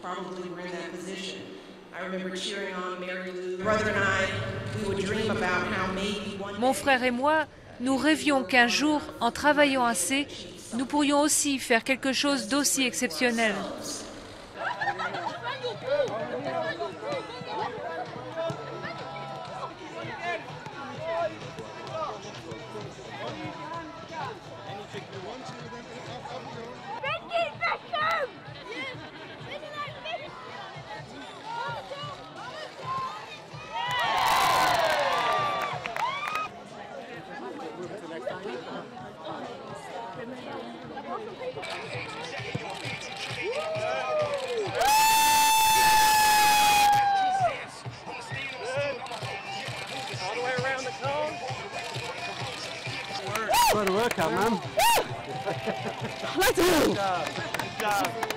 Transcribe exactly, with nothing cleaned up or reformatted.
probably were in that position. I remember cheering on Mary Lou. Brother and I, we would dream about how maybe one day... Mon frère et moi, nous rêvions qu'un jour, en travaillant assez, nous pourrions aussi faire quelque chose d'aussi exceptionnel. Quite a workout, man. Let's go! Good job. Good job.